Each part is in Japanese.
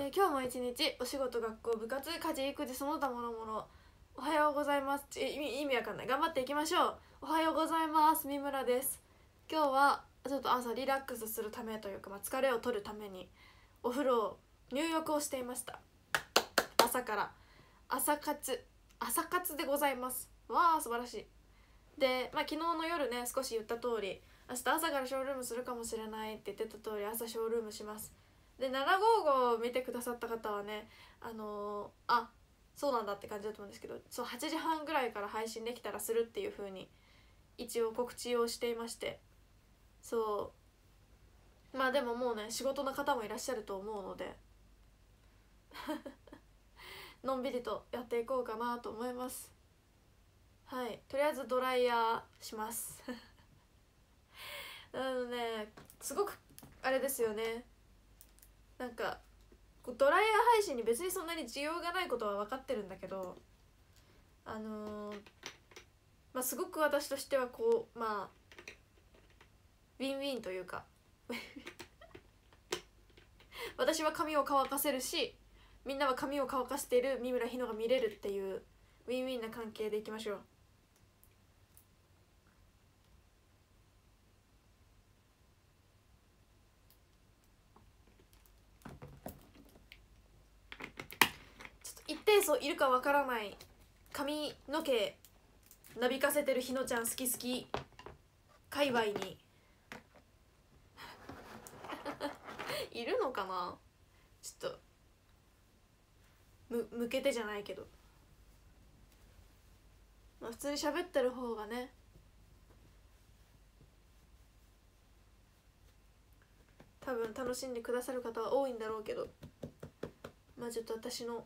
今日も一日お仕事、学校、部活、家事、育児、その他もろもろおはようございます。意味わかんない。頑張っていきましょう。おはようございます。三村です。今日はちょっと朝リラックスするためというか、疲れを取るためにお風呂を入浴をしていました。朝から朝活でございます。わあ素晴らしい。で、昨日の夜ね少し言った通り、明日朝からショールームするかもしれないって言ってた通り、朝ショールームします。で755を見てくださった方はね、そうなんだって感じだと思うんですけど、そう8時半ぐらいから配信できたらするっていう風に一応告知をしていまして、そうでももうね仕事の方もいらっしゃると思うのでのんびりとやっていこうかなと思います。はい、とりあえずドライヤーしますすごくあれですよね、なんかドライヤー配信に別にそんなに需要がないことは分かってるんだけど、すごく私としてはウィンウィンというか私は髪を乾かせるし、みんなは髪を乾かしている三村ひのが見れるっていうウィンウィンな関係でいきましょう。一定数いるかわからない髪の毛なびかせてるひのちゃん好き好き界隈にいるのかな。ちょっと向けてじゃないけど、普通に喋ってる方がね多分楽しんでくださる方は多いんだろうけど、ちょっと私の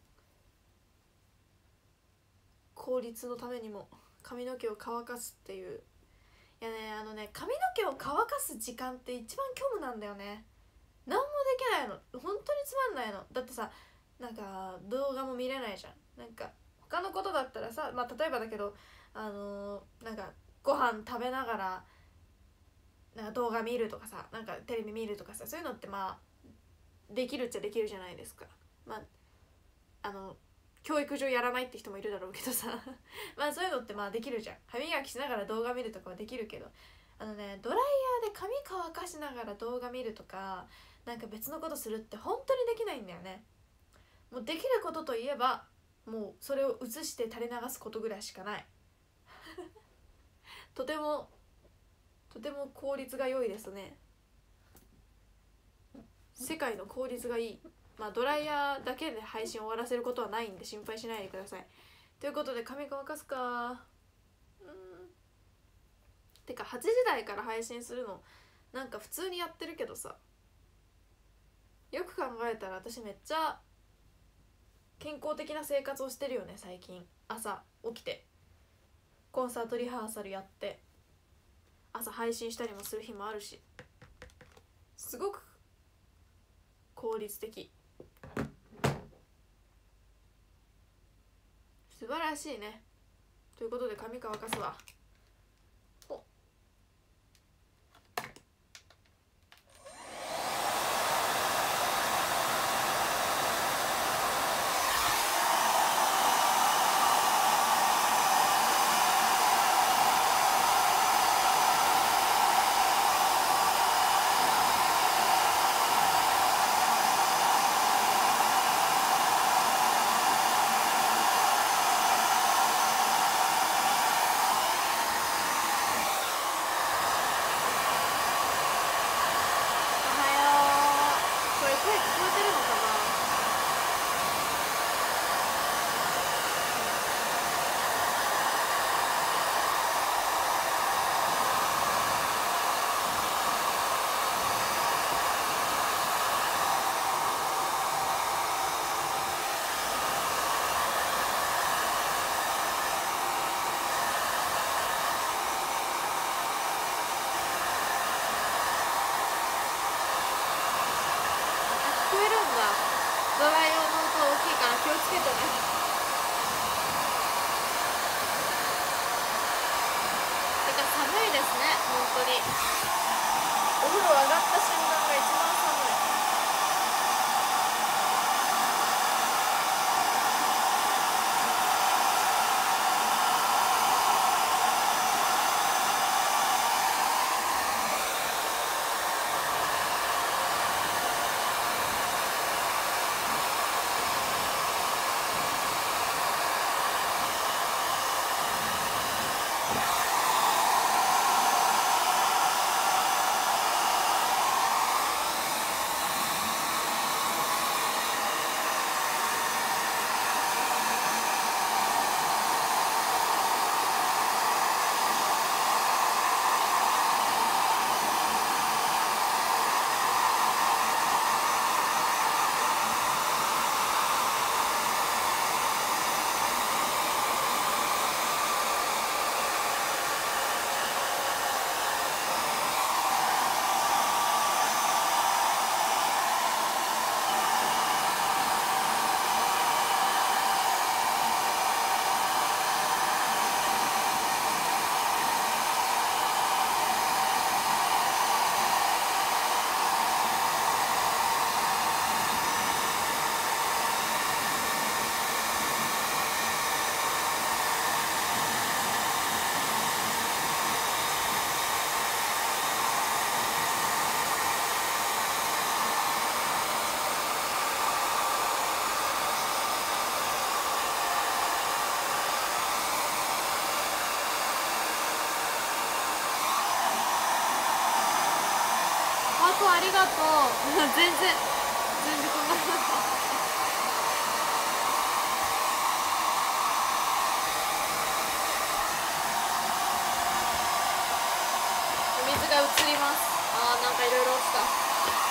効率のためにも髪の毛を乾かすっていう、いやね髪の毛を乾かす時間って一番虚無なんだよね。何もできないの、本当につまんないの。だってさ、なんか動画も見れないじゃん。なんか他のことだったらさ、例えばだけどなんかご飯食べながらなんか動画見るとかさ、なんかテレビ見るとかさ、そういうのってできるっちゃできるじゃないですか。教育上やらないって人もいるだろうけどさそういうのってできるじゃん。歯磨きしながら動画見るとかはできるけど、ドライヤーで髪乾かしながら動画見るとか、なんか別のことするって本当にできないんだよね。もうできることといえばもうそれを映して垂れ流すことぐらいしかないとても効率が良いですね。世界の効率がいい。ドライヤーだけで配信を終わらせることはないんで心配しないでください。ということで髪乾かすか。てか8時台から配信するのなんか普通にやってるけどさ、よく考えたら私めっちゃ健康的な生活をしてるよね最近。朝起きてコンサートリハーサルやって朝配信したりもする日もあるし、すごく効率的。素晴らしいね。ということで髪乾かすわ。ドライヤーの音大きいから気をつけてね。てか寒いですね本当に。お風呂上がった瞬間が一番寒い。 ありがとう全然こんな水が映ります。なんかいろいろ落ちた。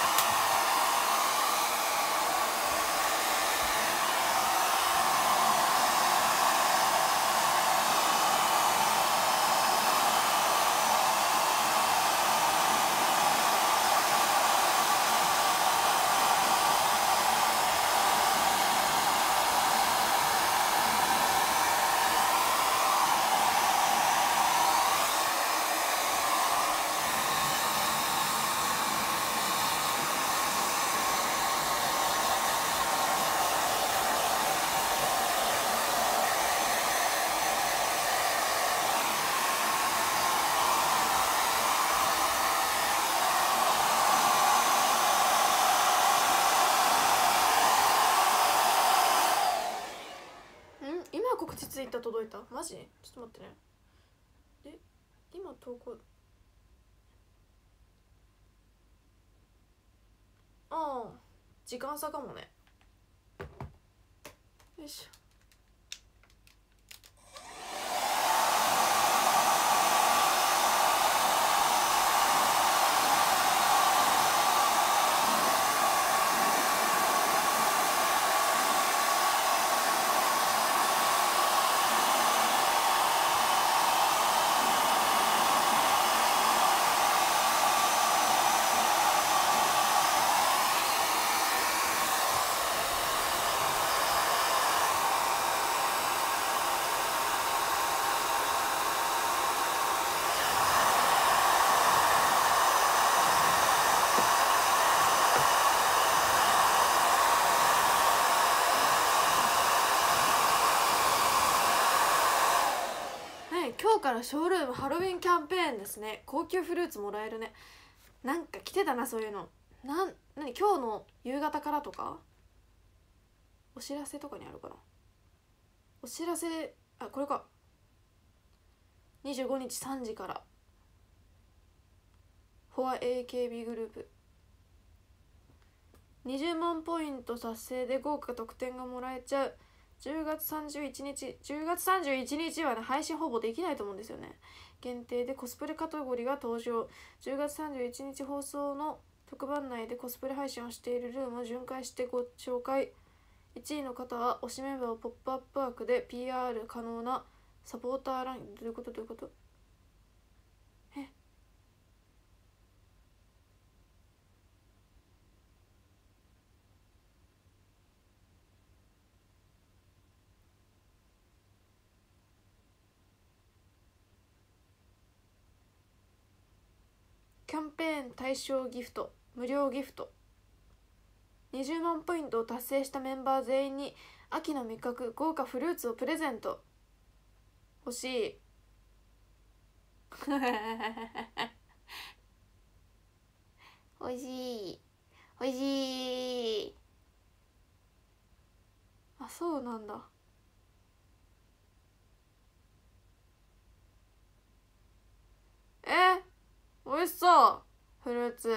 今告知ツイッター届いた？マジ？ちょっと待ってね。今投稿時間差かもね。よいしょ。今日からショールームハロウィンキャンペーンですね。高級フルーツもらえるね。なんか来てたな、そういうの。何今日の夕方からとかお知らせとかにあるかな。お知らせ、これか。25日3時からフォア AKB グループ20万ポイント達成で豪華特典がもらえちゃう。10月31日はね、配信ほぼできないと思うんですよね。限定でコスプレカテゴリーが登場。10月31日放送の特番内でコスプレ配信をしているルームを巡回してご紹介。1位の方は推しメンバーをポップアップワークで PR 可能なサポーターライン。どういうことキャンペーン対象ギフト、無料ギフト。20万ポイントを達成したメンバー全員に秋の味覚豪華フルーツをプレゼント。欲しいおいしいおいしい。そうなんだ。 やつ。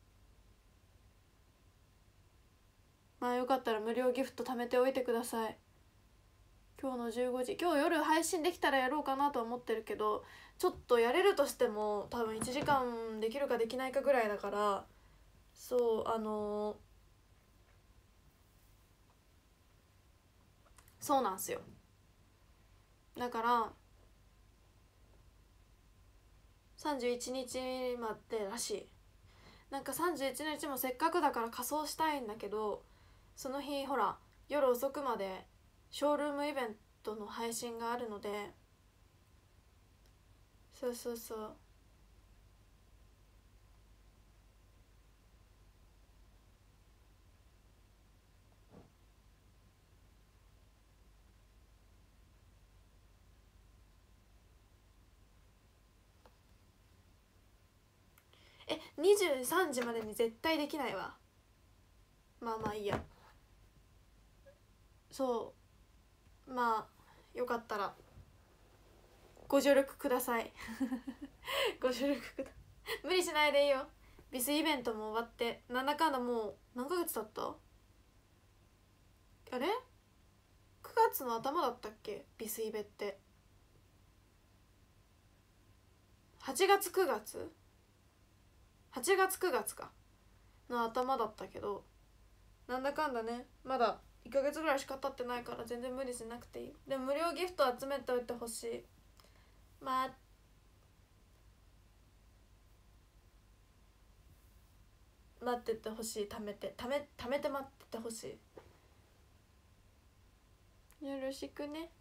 まあよかったら無料ギフト貯めておいてください。今日の15時、今日夜配信できたらやろうかなと思ってるけど、ちょっとやれるとしても多分1時間できるかできないかぐらいだから、そうそうなんすよ。だから31日までらしい。なんか31日もせっかくだから仮装したいんだけど、その日ほら夜遅くまでショールームイベントの配信があるので、そうそうそう。23時までに絶対できないわ。まあまあいいや。そうまあよかったらご助力くださいご助力くだ無理しないでいいよ。ビスイベントも終わってなんだかんだもう何ヶ月経った？あれ9月の頭だったっけ？ビスイベって8月9月8月9月かの頭だったけど、なんだかんだねまだ1ヶ月ぐらいしか経ってないから全然無理しなくていい。でも無料ギフト集めておいてほしい。待っててほしい。貯めて待っててほしい。よろしくね。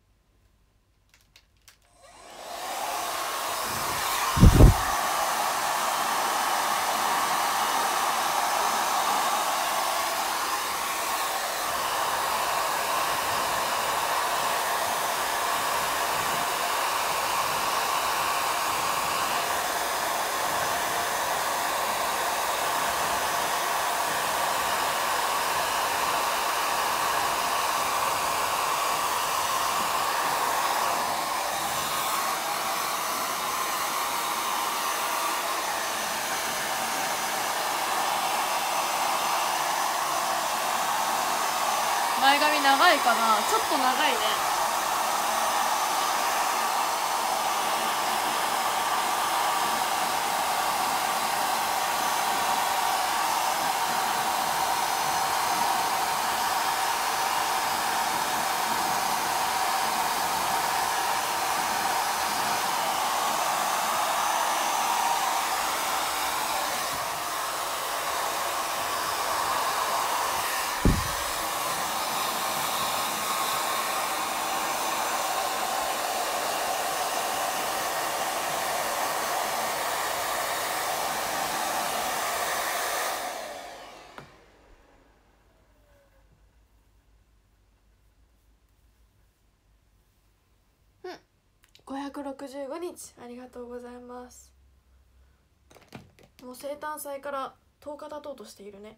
前髪長いかな？ちょっと長いね。565日ありがとうございます。もう生誕祭から10日経とうとしているね。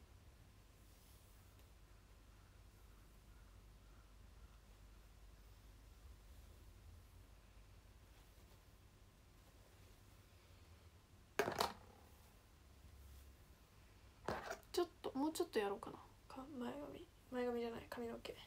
ちょっともうちょっとやろうかな。前髪じゃない髪の毛。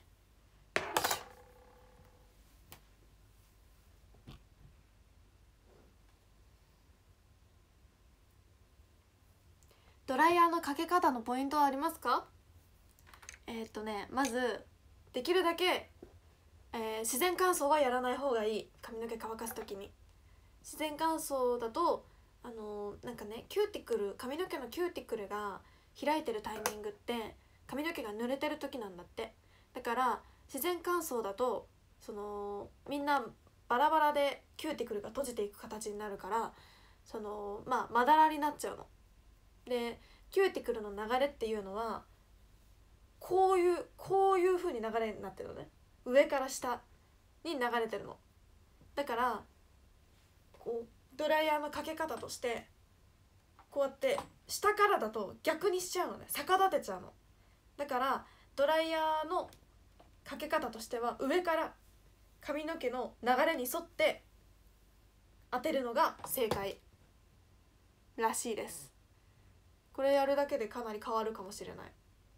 ドライヤーのかけ方のポイントはありますか？まずできるだけ、自然乾燥はやらない方がいい。髪の毛乾かす時に自然乾燥だとなんかね髪の毛のキューティクルが開いてるタイミングって髪の毛が濡れてる時なんだって。だから自然乾燥だとみんなバラバラでキューティクルが閉じていく形になるから、まだらになっちゃうの。でキューティクルの流れっていうのはこういう風に流れになってるのね。上から下に流れてるの。だからドライヤーのかけ方としてこうやって下からだと逆にしちゃうのね。逆立てちゃうの。だからドライヤーのかけ方としては上から髪の毛の流れに沿って当てるのが正解らしいです。 これやるだけでかなり変わるかもしれない。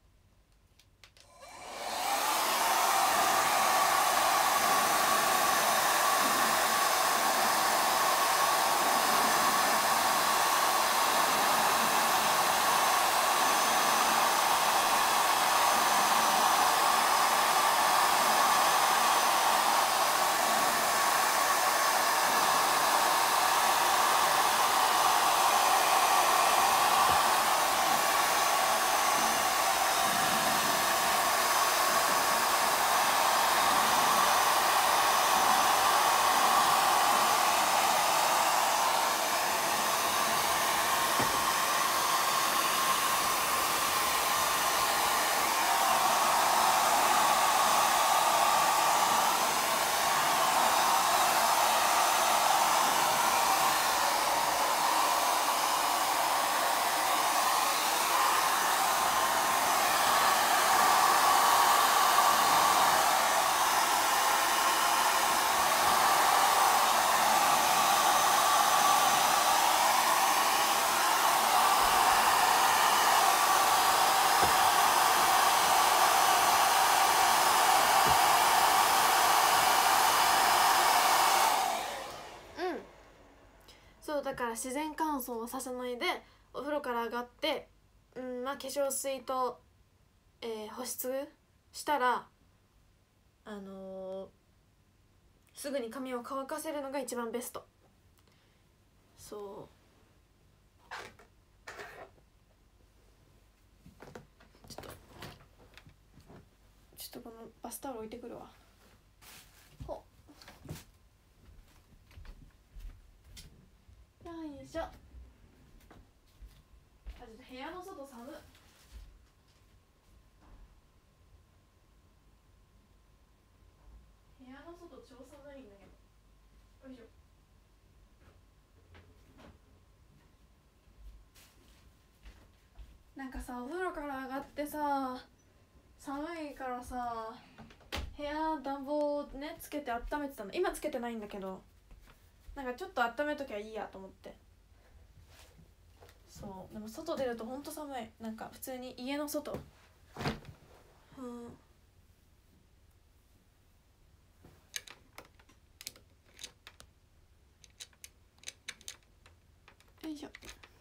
そうだから自然乾燥はさせないでお風呂から上がって、まあ化粧水と、保湿したらすぐに髪を乾かせるのが一番ベスト。そうちょっとこのバスタオル置いてくるわ。ほよいしょ。ちょっと部屋の外寒い。部屋の外超寒いんだけど。よいしょ。なんかさお風呂から上がってさ寒いからさ部屋暖房ねつけて温めてたの。今つけてないんだけど、なんかちょっと温めときゃいいやと思って。そうでも外出るとほんと寒い。なんか普通に家の外よいしょ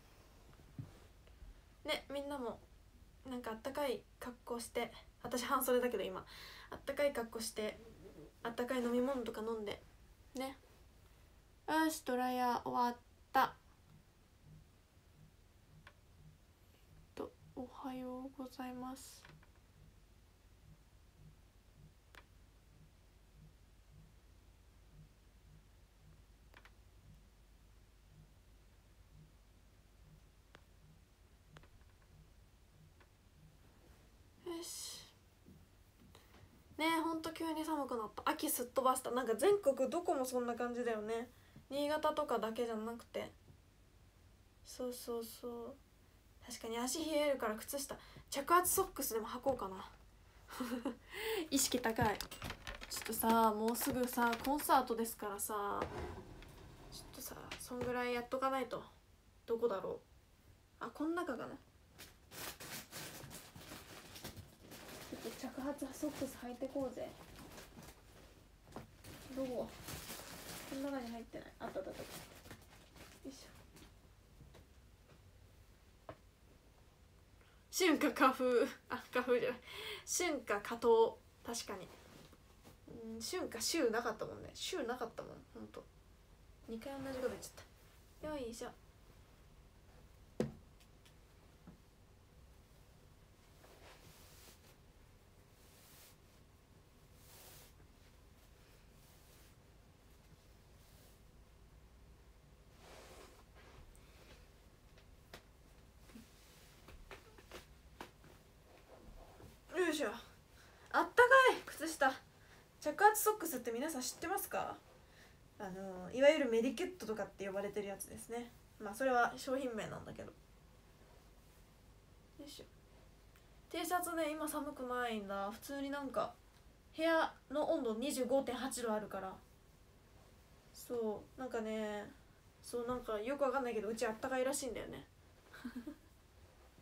ね。みんなもなんかあったかい格好して、私半袖だけど今あったかい格好してあったかい飲み物とか飲んでね。よしドライヤー終わった。おはようございます。よしねえほんと急に寒くなった。秋すっ飛ばした。なんか全国どこもそんな感じだよね。新潟とかだけじゃなくて。そうそうそう。確かに足冷えるから靴下着圧ソックスでも履こうかな意識高い。ちょっとさもうすぐさコンサートですからさ、ちょっとさそんぐらいやっとかないと。どこだろう。あこん中かな。ちょっと着圧ソックス履いてこうぜ。どここの中に入ってない。あったあったあった。よいしょ。春夏花風花風じゃない春夏夏冬。確かに春夏秋なかったもんね。秋なかったもんほんと。2回同じこと言っちゃった。よいしょ。よいしょ。あったかい靴下着圧ソックスって皆さん知ってますか？いわゆるメディキュットとかって呼ばれてるやつですね。まあそれは商品名なんだけど。よいしょ。Tシャツね今寒くないんだ。普通になんか部屋の温度 25.8 度あるから、そうなんかね、そうなんかよくわかんないけどうちあったかいらしいんだよね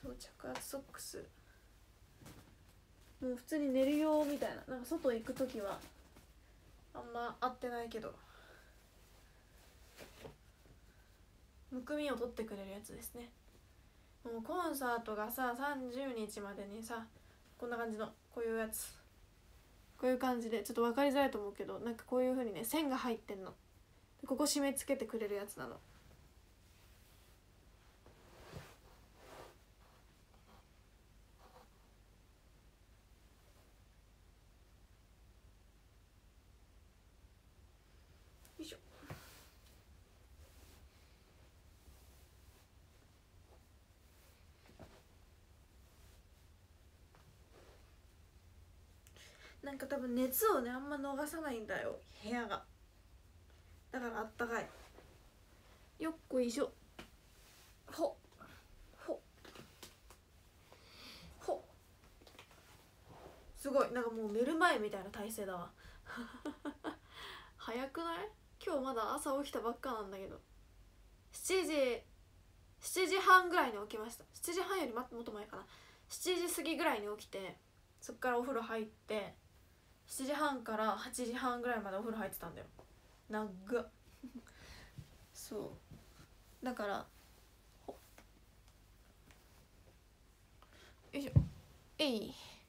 そう着圧ソックスもう普通に寝る用みたいな、なんか外行く時はあんま合ってないけどむくみを取ってくれるやつですね。もうコンサートがさ30日までにさこんな感じのこういうやつ、こういう感じでちょっと分かりづらいと思うけど、なんかこういう風にね線が入ってんの、ここ締め付けてくれるやつなの。よいしょ。なんか多分熱をねあんま逃さないんだよ部屋が、だからあったかい。よっこいしょ。ほほほ。すごいなんかもう寝る前みたいな体勢だわ早くない？今日まだ朝起きたばっかなんだけど、7時半ぐらいに起きました。7時半よりもっと前かな、7時過ぎぐらいに起きて、そっからお風呂入って7時半から8時半ぐらいまでお風呂入ってたんだよ。長っそうだから、よいしょ。えい。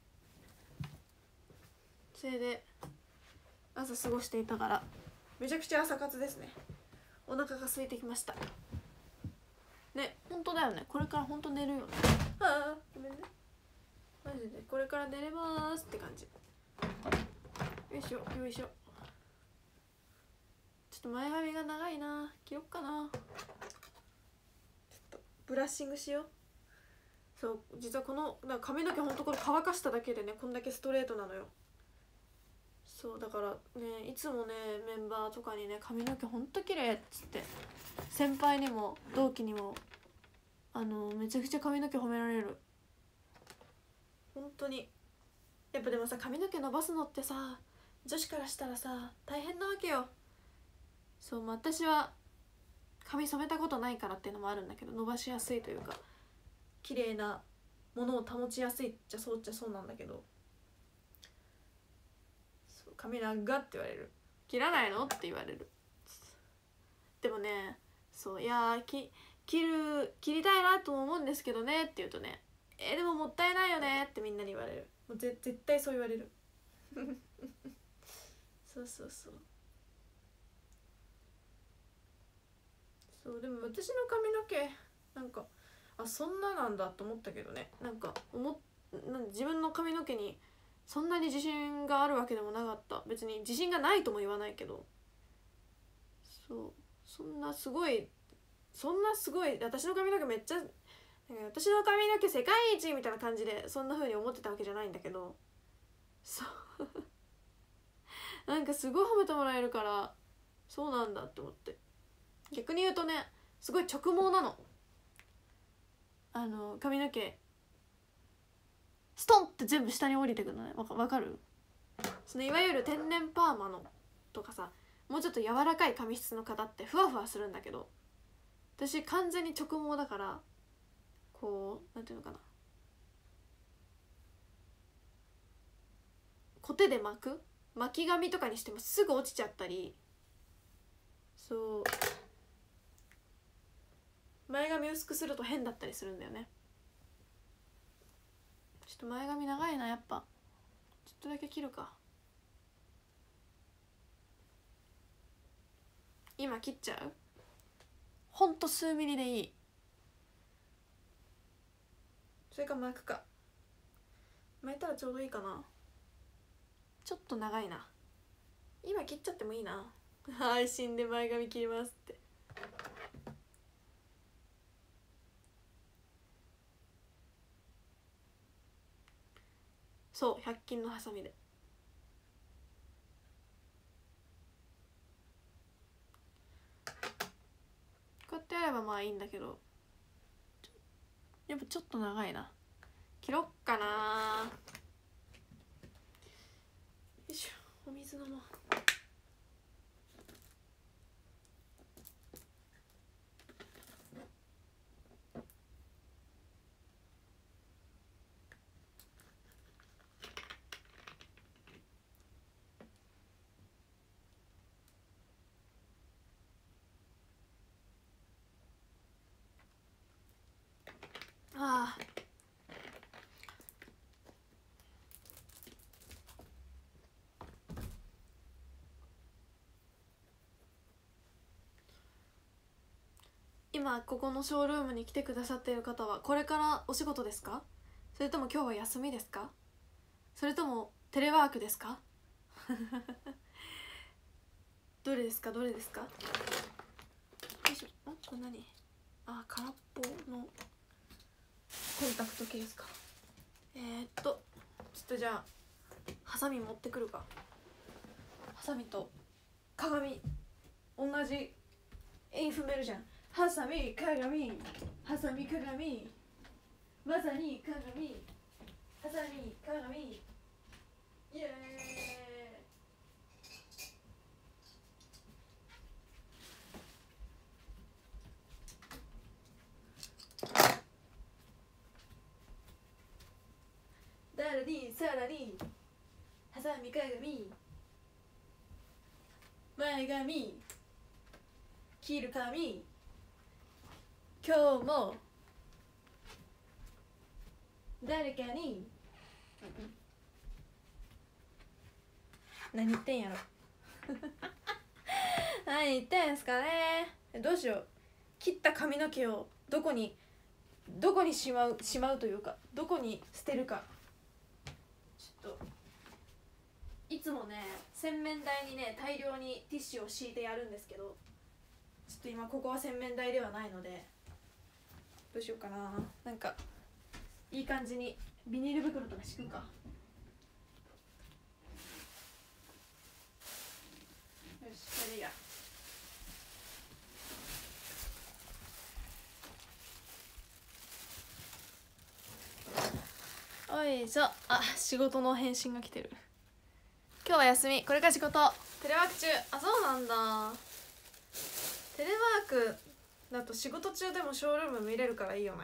それで朝過ごしていたからめちゃくちゃ朝活ですね。お腹が空いてきましたね。本当だよね、これから本当寝るよね。ああごめんね、マジでこれから寝れますって感じ。よいしょよいしょ。ちょっと前髪が長いな、切ろっかな。ちょっとブラッシングしよう。そう実はこの髪の毛ほんとこれ乾かしただけでねこんだけストレートなのよ。そうだからねいつもねメンバーとかにね髪の毛ほんと綺麗っつって、先輩にも同期にもめちゃくちゃ髪の毛褒められる。本当にやっぱでもさ髪の毛伸ばすのってさ女子からしたらさ大変なわけよ。そう、私は髪染めたことないからっていうのもあるんだけど、伸ばしやすいというか綺麗なものを保ちやすいっちゃそうっちゃそうなんだけど、そう髪長って言われる。切らないのって言われる。でもねそういや切りたいなとも思うんですけどねって言うとね、でももったいないよねってみんなに言われる。もう絶対そう言われるそうそうそうそう。でも私の髪の毛なんかそんななんだと思ったけどね、なんか自分の髪の毛にそんなに自信があるわけでもなかった。別に自信がないとも言わないけど、そうそんなすごい私の髪の毛めっちゃ私の髪の毛世界一みたいな感じでそんな風に思ってたわけじゃないんだけど、そうなんかすごい褒めてもらえるからそうなんだって思って。逆に言うとねすごい直毛なの。髪の毛ストンって全部下に降りてくのね。わかる？そのいわゆる天然パーマのとかさ、もうちょっと柔らかい髪質の方ってふわふわするんだけど、私完全に直毛だからこうなんていうのかな、コテで巻き髪とかにしてもすぐ落ちちゃったり、そう前髪薄くすると変だったりするんだよね。ちょっと前髪長いな、やっぱちょっとだけ切るか。今切っちゃう？ほんと数ミリでいい。それか巻くか。巻いたらちょうどいいかな。ちょっと長いな。今切っちゃってもいいな配信で前髪切りますって。そう100均のハサミで。こうやってやればまあいいんだけど、やっぱちょっと長いな。切ろっかな。よいしょ、お水飲もう。 今ここのショールームに来てくださっている方はこれからお仕事ですか？それとも今日は休みですか？それともテレワークですか？どれですかどれですか？よいしょ。あ、これ何？あ、空っぽのコンタクトケースか。ちょっとじゃあハサミ持ってくるか。ハサミと鏡同じ韻踏めるじゃん。ハサミ鏡ハサミ鏡まさに鏡ハサミ鏡イエーイ。だらにさらにハサミ鏡前髪切る髪今日も誰かに何言ってんやろ。何言ってんすかね。どうしよう。切った髪の毛をどこにしまうというかどこに捨てるか。ちょっといつもね洗面台にね大量にティッシュを敷いてやるんですけど、ちょっと今ここは洗面台ではないのでどうしようかな。なんかいい感じにビニール袋とか敷くか。よし、これでいいや。おいしょ。あ、仕事の返信が来てる。今日は休み、これから仕事。テレワーク中。あ、そうなんだ。テレワークだと仕事中でもショールーム見れるからいいよね。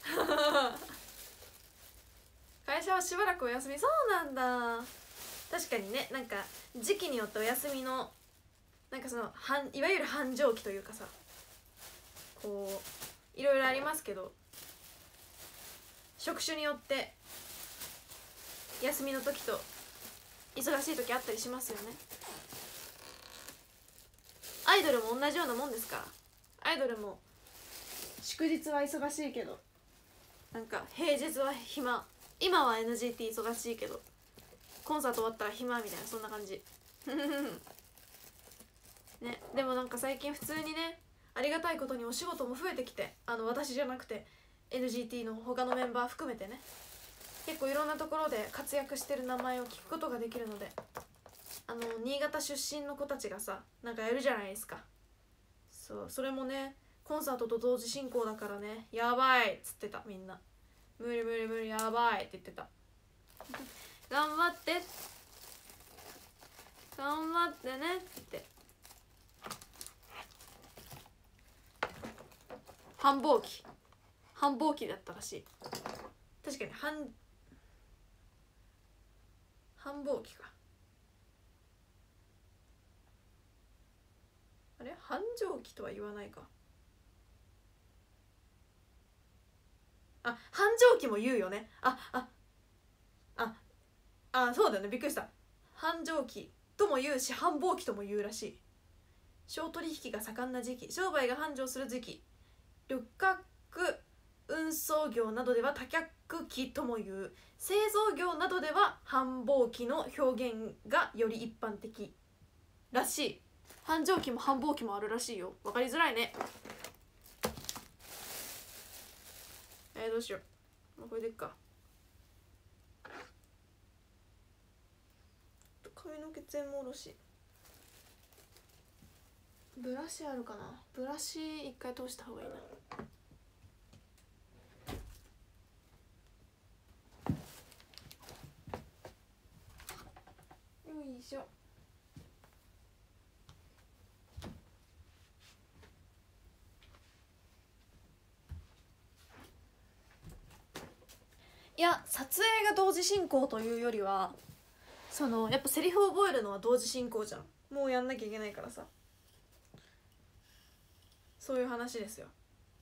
会社はしばらくお休み。そうなんだ。確かにね、なんか時期によってお休みのなんかそのいわゆる繁盛期というかさ、こういろいろありますけど、職種によって休みの時と忙しい時あったりしますよね。アイドルも同じようなもんですから。アイドルも祝日は忙しいけどなんか平日は暇。今は NGT 忙しいけどコンサート終わったら暇みたいな、そんな感じ。ね、でもなんか最近普通にね、ありがたいことにお仕事も増えてきて、私じゃなくて NGT の他のメンバー含めてね、結構いろんなところで活躍してる名前を聞くことができるので、新潟出身の子たちがさなんかやるじゃないですか。そう、それもねコンサートと同時進行だからね、やばいっつってた。みんな無理無理無理やばいって言ってた。頑張って頑張ってねって繁忙期だったらしい。確かに繁忙期か。あれ繁盛期とは言わないか。あ、繁盛期も言うよね。そうだよね、びっくりした。繁盛期とも言うし繁忙期とも言うらしい。商取引が盛んな時期、商売が繁盛する時期、旅客運送業などでは多客期とも言う。製造業などでは繁忙期の表現がより一般的らしい。繁盛期も繁忙期もあるらしいよ。わかりづらいね。どうしよう。これでいっか。髪の毛全部下ろし。ブラシあるかな。ブラシ一回通した方がいいな。よいしょ。いや、撮影が同時進行というよりは、やっぱセリフを覚えるのは同時進行じゃん。もうやんなきゃいけないからさ、そういう話ですよ。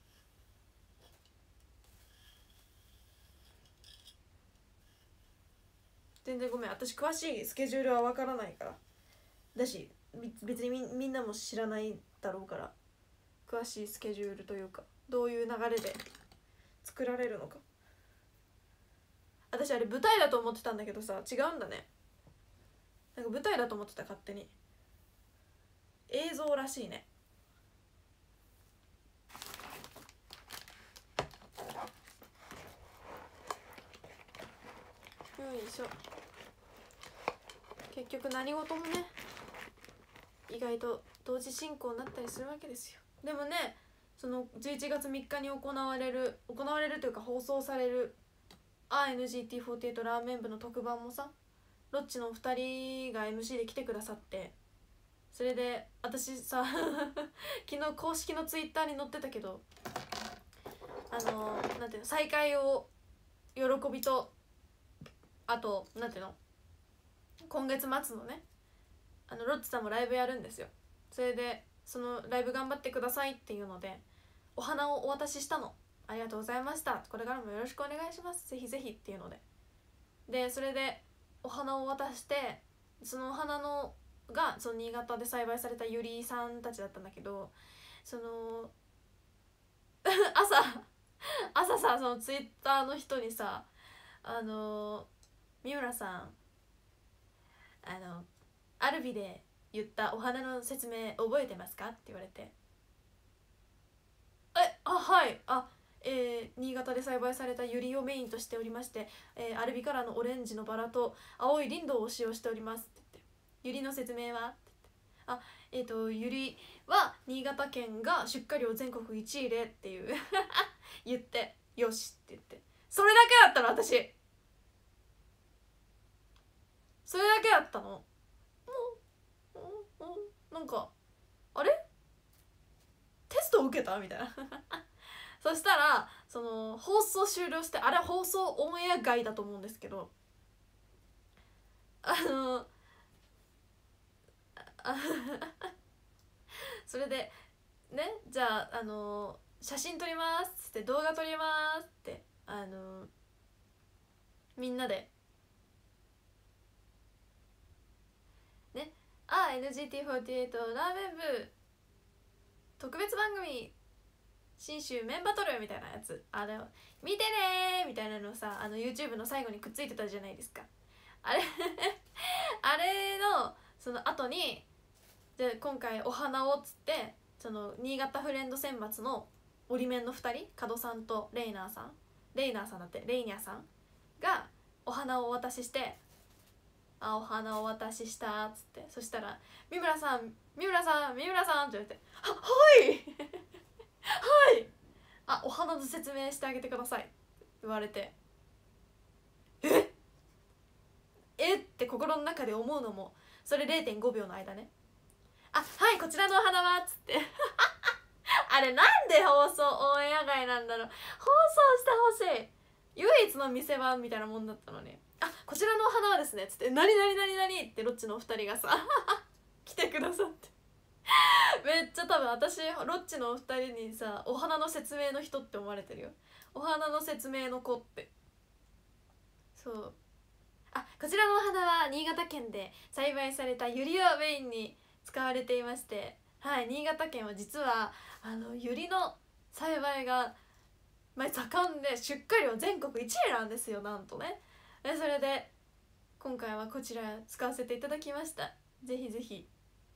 全然ごめん、私詳しいスケジュールはわからないからだし、別にみんなも知らないだろうから詳しいスケジュールというかどういう流れで作られるのか。私あれ舞台だと思ってたんだけどさ、違うんだね。なんか舞台だと思ってた、勝手に。映像らしいね。よいしょ。結局何事もね意外と同時進行になったりするわけですよ。でもね、その11月3日に行われるというか放送されるNGT48 ラーメン部の特番もさ、ロッチの2人が MC で来てくださって、それで私さ昨日公式のツイッターに載ってたけど、なんていうの、再会を喜びと、あとなんていうの、今月末のねロッチさんもライブやるんですよ。それでそのライブ頑張ってくださいっていうのでお花をお渡ししたの。ありがとうございました、これからもよろしくお願いします、ぜひぜひっていうので、それでお花を渡して、そのお花のがその新潟で栽培されたゆりさんたちだったんだけど、その朝さ、そのツイッターの人にさ三村さんアルビで言ったお花の説明覚えてますかって言われて、はい新潟で栽培されたユリをメインとしておりまして、アルビカラーのオレンジのバラと青いリンドウを使用しておりますって言って、ユリの説明はって言って、ユリは新潟県が出荷量全国1位でっていう言って、よしって言って、それだけだったの。私それだけだったの。なんかあれテスト受けたみたいなそしたらその放送終了して、あれ放送オンエア外だと思うんですけど、それでね、じゃあ写真撮りますって動画撮りますってみんなでね、NGT48 ラーメン部特別番組新州メンバトルみたいなやつ、見てねみたいなのさ、YouTube の最後にくっついてたじゃないですか。あれあれのその後に、で今回お花をっつって、その新潟フレンド選抜の折り面の2人、門さんとレイニャーさんがお花をお渡しして、お花をお渡ししたっつって、そしたら「三村さん」って言われて「はいはいお花の説明してあげてください」って言われて、えって心の中で思うのも、それ 0.5 秒の間ね、はいこちらのお花はっつってあれなんで放送オンエア外なんだろう。放送してほしい、唯一の見せ場みたいなもんだったのに、こちらのお花はですねっつって、何ってロッチのお二人がさ来てくださってめっちゃ多分私ロッチのお二人にさ、お花の説明の人って思われてるよ。お花の説明の子って。そう、こちらのお花は新潟県で栽培されたユリをメインに使われていまして、はい、新潟県は実はユリの栽培が盛んで、出荷量全国1位なんですよ、なんとね。それで今回はこちら使わせていただきました。ぜひぜひ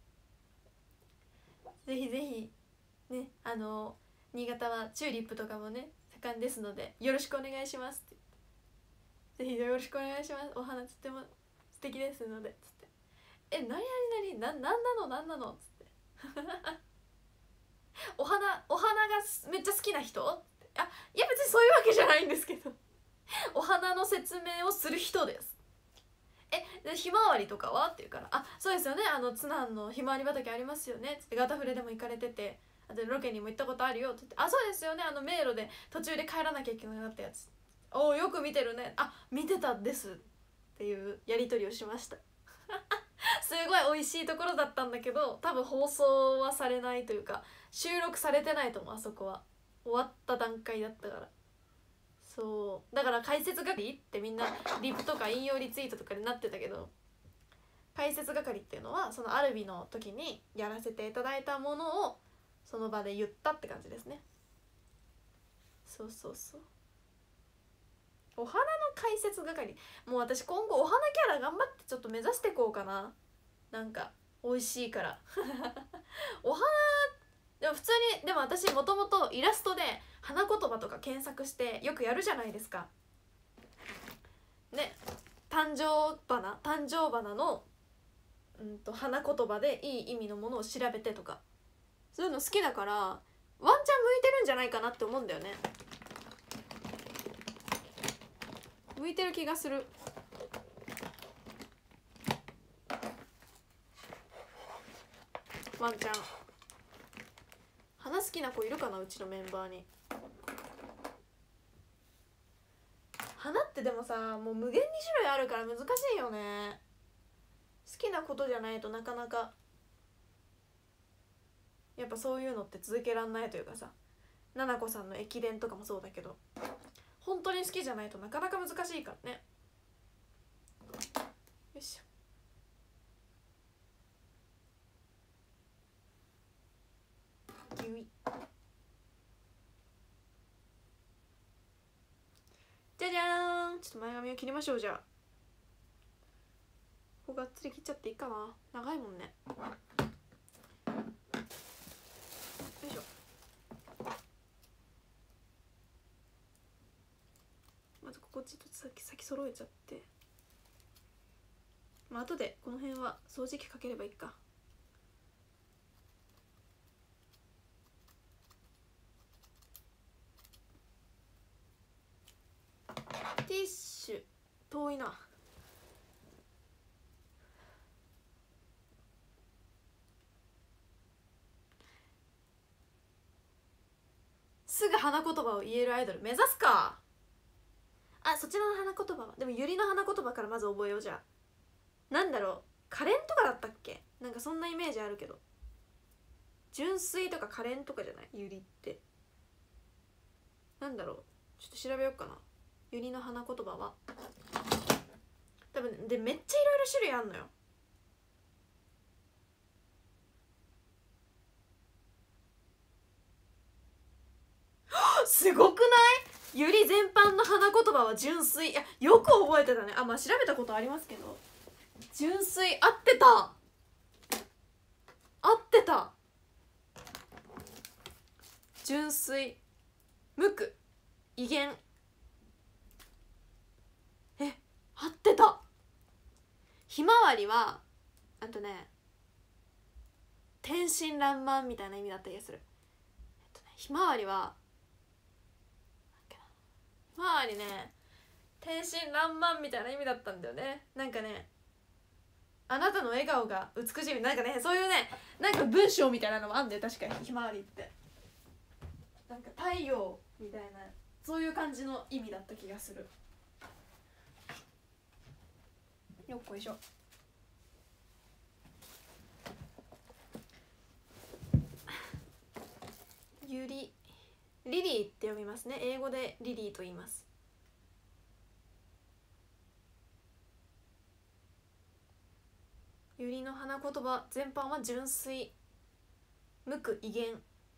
ね、新潟はチューリップとかもね盛んですので、よろしくお願いしますって、ぜひよろしくお願いします、お花とっても素敵ですのでつって、なんなのつってお花がめっちゃ好きな人、いや別にそういうわけじゃないんですけどお花の説明をする人です。でひまわりとかはって言うから、そうですよね、津南のひまわり畑ありますよねつって、ガタフレでも行かれてて、ロケにも行ったことあるよって言って、そうですよね、迷路で途中で帰らなきゃいけなくなったやつ、よく見てるね、見てたですっていうやり取りをしましたすごい美味しいところだったんだけど、多分放送はされないというか収録されてないと思う、あそこは終わった段階だったから。そうだから解説係ってみんなリプとか引用リツイートとかになってたけど、解説係っていうのはそのアルビの時にやらせていただいたものをその場で言ったって感じですね。そうそうそう。お花の解説係、もう私今後お花キャラ頑張ってちょっと目指していこうかな。なんか美味しいからお花でも普通に、でも私もともとイラストで花言葉とか検索してよくやるじゃないですかね。誕生花の花言葉でいい意味のものを調べてとか、そういうの好きだから、ワンチャン向いてるんじゃないかなって思うんだよね。向いてる気がする。ワンチャン花好きな子いるかな、うちのメンバーに。花ってでもさ、もう無限に種類あるから難しいよね。好きなことじゃないとなかなかやっぱそういうのって続けらんないというかさ、ななこさんの駅伝とかもそうだけど、本当に好きじゃないとなかなか難しいからね。よいしょ。ギュイ。じゃじゃーん。ちょっと前髪を切りましょう。じゃあここがっつり切っちゃっていいかな、長いもんね。よいしょ。まずここちょっと先揃えちゃって、まあ後でこの辺は掃除機かければいいか。ティッシュ遠いな。すぐ花言葉を言えるアイドル目指すか。あ、そちらの花言葉はでもゆりの花言葉からまず覚えよう。じゃあなんだろう、可憐とかだったっけ、なんかそんなイメージあるけど、純粋とか可憐とかじゃない、ゆりって。なんだろう、ちょっと調べようかな。ゆりの花言葉は多分でめっちゃいろいろ種類あんのよ。すごくない？ゆり全般の花言葉は純粋。いや、よく覚えてたね。あ、まあ調べたことありますけど、純粋合ってた、合ってた。純粋、無垢、威厳、合ってた。ひまわりはあとね、天真爛漫みたいな意味だった気がする。ひまわりはひまわりね、天真爛漫みたいな意味だったんだよね。なんかね、あなたの笑顔が美しい、なんかね、そういうね、なんか文章みたいなのもあんだよ確かに。ひまわりってなんか太陽みたいな、そういう感じの意味だった気がする。よっこいしょ。ゆり、リリーって読みますね。英語でリリーと言います。ゆりの花言葉全般は純粋、無垢、威厳。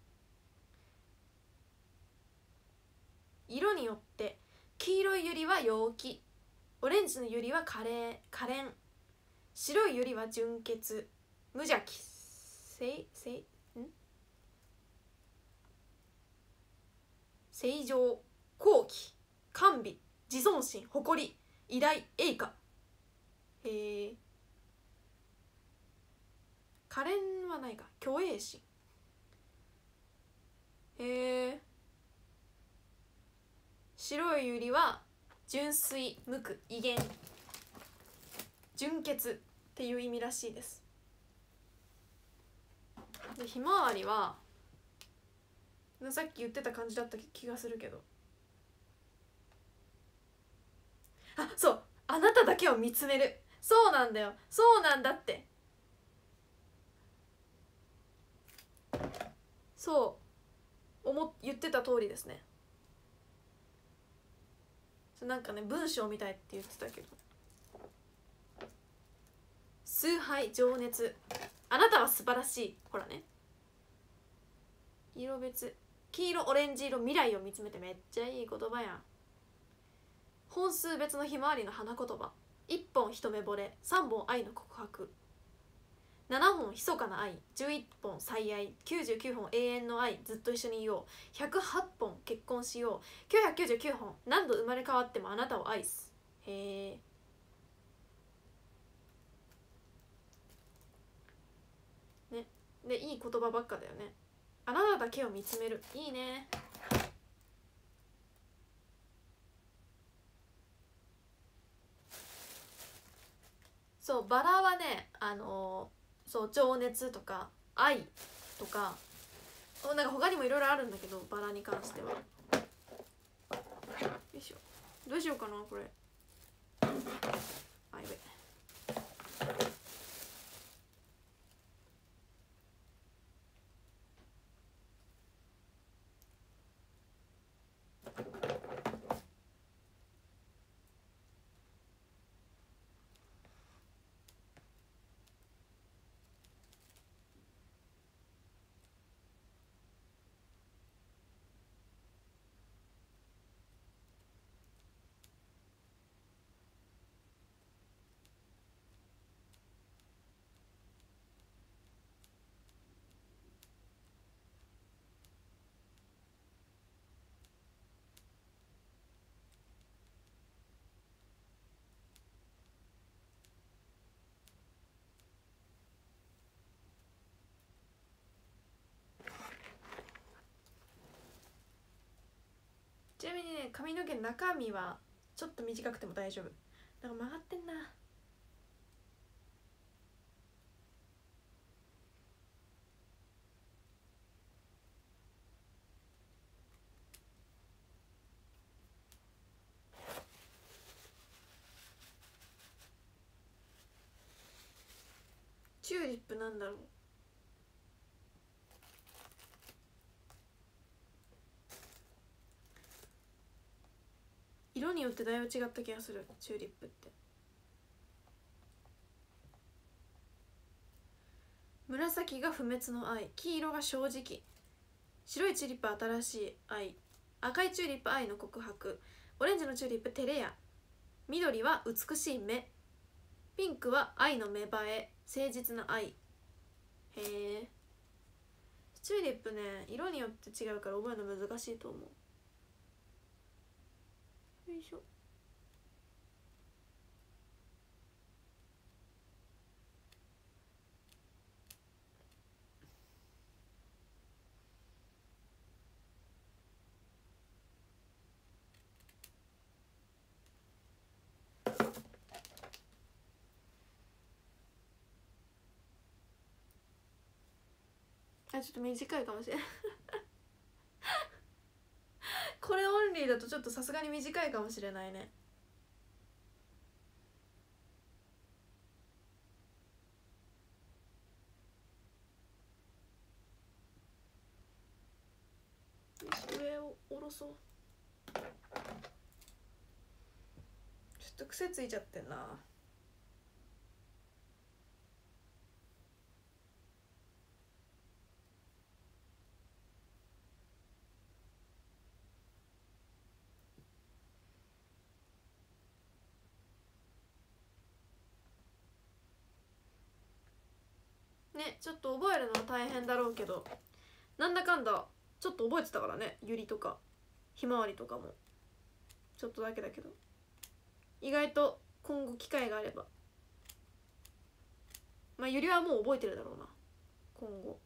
色によって黄色いゆりは陽気、オレンジのゆりは可憐、白いゆりは純潔、無邪気、正常、好奇、甘美、自尊心、誇り、偉大、栄華。へえ。可憐はないか、虚栄心。へえ。白いゆりは純粋、無垢、威厳、純潔っていう意味らしいです。でひまわりはさっき言ってた感じだった気がするけど、あ、そう、あなただけを見つめる。そうなんだよ、そうなんだって。そう言ってた通りですね。なんかね、文章みたいって言ってたけど、崇拝、情熱、あなたは素晴らしい。ほらね、 色別黄色オレンジ色未来を見つめてめっちゃいい言葉やん。本数別のひまわりの花言葉1本一目惚れ3本愛の告白7本密かな愛11本最愛99本永遠の愛ずっと一緒にいよう108本結婚しよう999本何度生まれ変わってもあなたを愛す。へえ。ねでいい言葉ばっかだよね。あなただけを見つめるいいね。そうバラはねそう情熱とか愛とかなんか他にもいろいろあるんだけどバラに関しては。よいしょどうしようかなこれ。あやべ。ちなみにね髪の毛の中身はちょっと短くても大丈夫。なんか曲がってんな。チューリップなんだろう。色によってだいぶ違った気がするチューリップって。紫が不滅の愛黄色が正直白いチューリップ新しい愛赤いチューリップ愛の告白オレンジのチューリップ照れ屋緑は美しい目ピンクは愛の芽生え誠実な愛。へえ。チューリップね色によって違うから覚えるの難しいと思う。よいしょ。ちょっと短いかもしれないこれオンリーだとちょっとさすがに短いかもしれないね。上を下ろそう。ちょっと癖ついちゃってんな。ねちょっと覚えるのは大変だろうけどなんだかんだちょっと覚えてたからね。ユリとかひまわりとかもちょっとだけだけど意外と今後機会があればまあユリはもう覚えてるだろうな今後。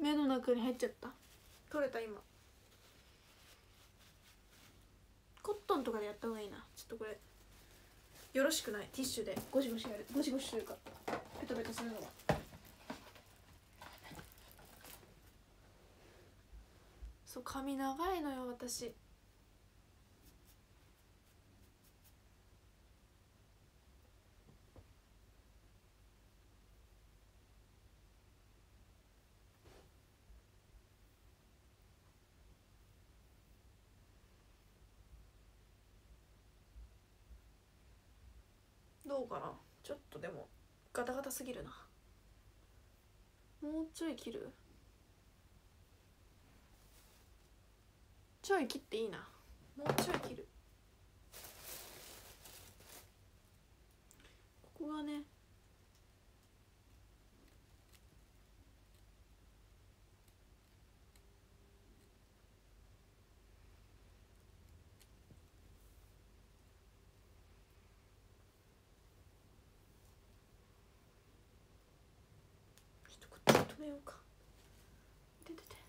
目の中に入っちゃった。取れた今。コットンとかでやった方がいいな。ちょっとこれよろしくない。ティッシュでゴシゴシやる。ゴシゴシというかペトペトするのは。そう、髪長いのよ私。どうかな。ちょっとでもガタガタすぎるな。もうちょい切る。ちょい切っていいな。もうちょい切る。ここがね、ちょっとこっち止めようか。出てて。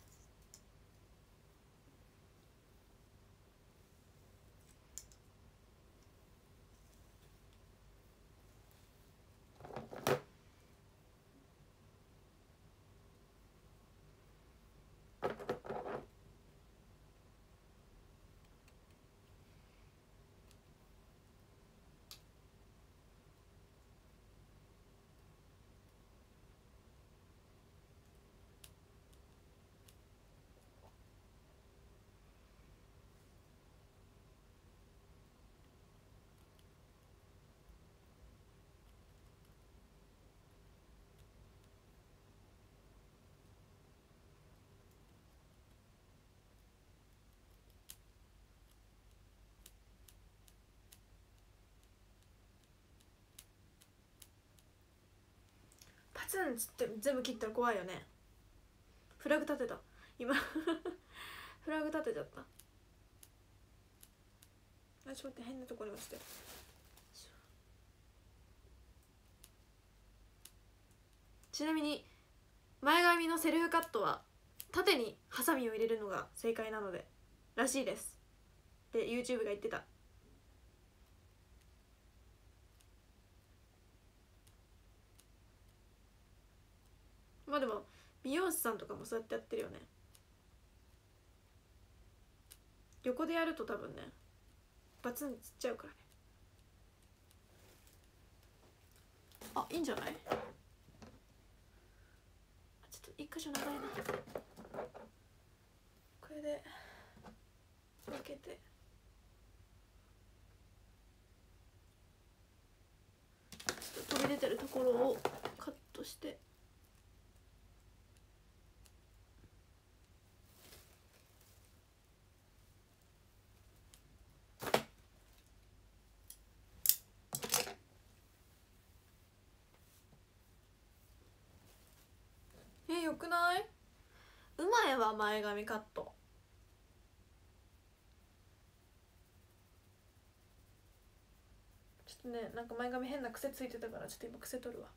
パツンっつって全部切ったら怖いよね。フラグ立てた今フラグ立てちゃった。あ、ちょっと待って、変なところに落ちてる。ちなみに前髪のセルフカットは縦にハサミを入れるのが正解なのでらしいですで YouTube が言ってた。まあでも美容師さんとかもそうやってやってるよね。横でやると多分ねバツンつっちゃうからね。あ、いいんじゃない。ちょっと一箇所長いな。これで分けてちょっと飛び出てるところをカットして。よくない？うまいわ前髪カット。ちょっとね、なんか前髪変な癖ついてたからちょっと今癖取るわ。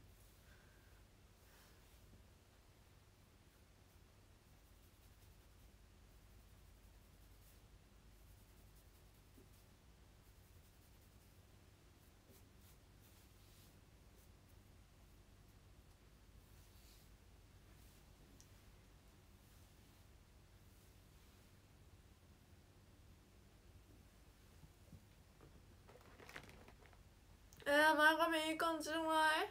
前髪いい感じじゃない？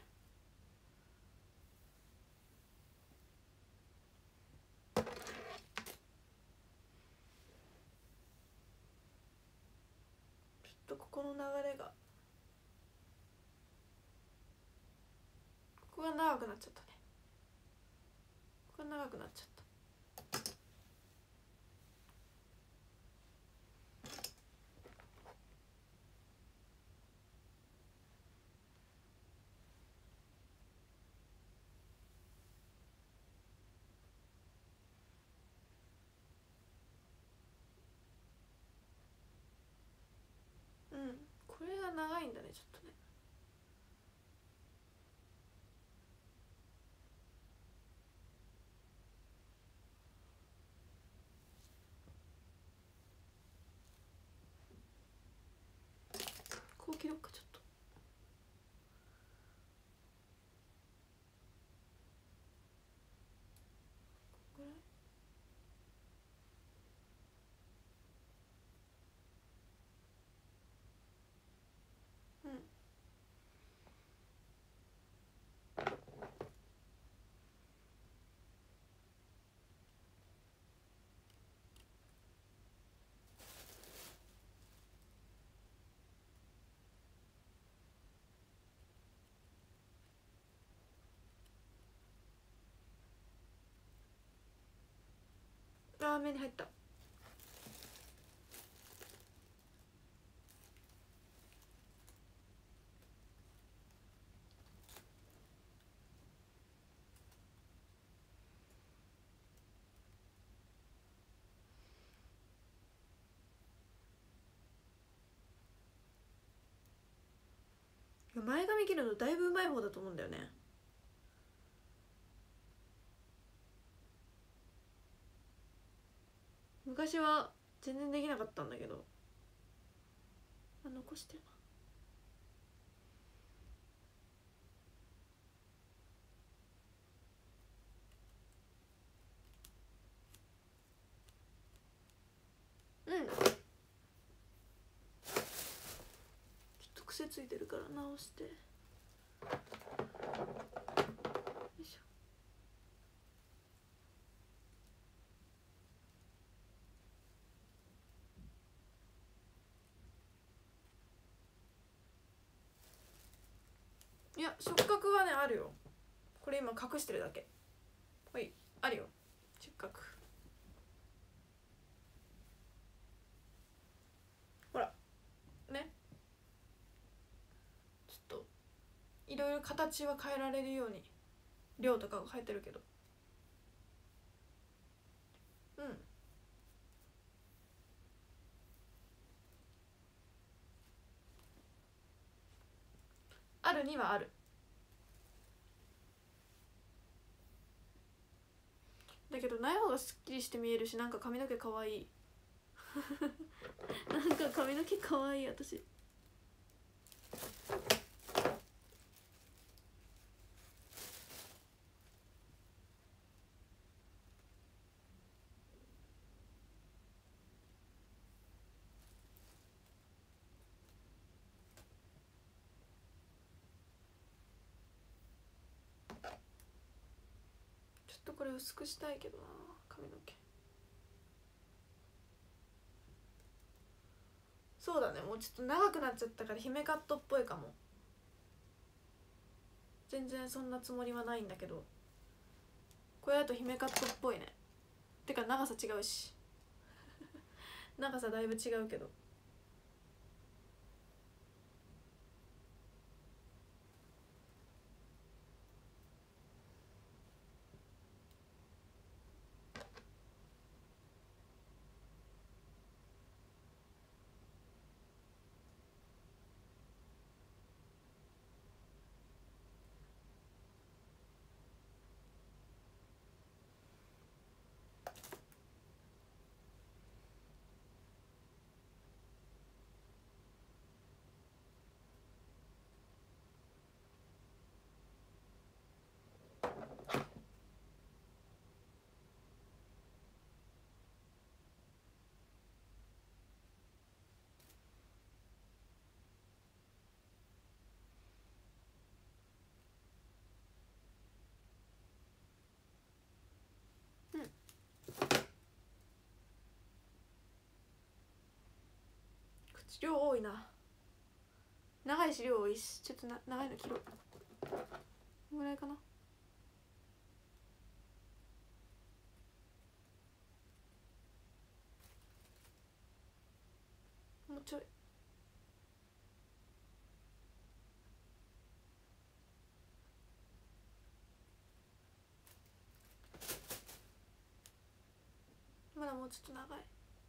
ちょっとここの流れがここが長くなっちゃったね。ここが長くなっちゃった。これが長いんだねちょっとね。 切ろうかちょっと。これうん。ラーメンに入った。前髪切るのだいぶうまい方だと思うんだよね。昔は全然できなかったんだけど、残してるな。うん、ちょっと癖ついてるから直して。よいしょ。いや、触覚はねあるよ。これ今隠してるだけ。はい、あるよ触覚。ほらね、ちょっといろいろ形は変えられるように量とかが変えてるけど。うん、あるにはある。だけどない方がすっきりして見えるし、なんか髪の毛かわいいなんか髪の毛かわいい私。ちょっとこれ薄くしたいけどな髪の毛。そうだね、もうちょっと長くなっちゃったから姫カットっぽいかも。全然そんなつもりはないんだけど、これだと姫カットっぽいね。てか長さ違うし長さだいぶ違うけど。量多いな。長いし量多いし、ちょっと長いの切ろう。このぐらいかな。もうちょい。まだもうちょっと長い。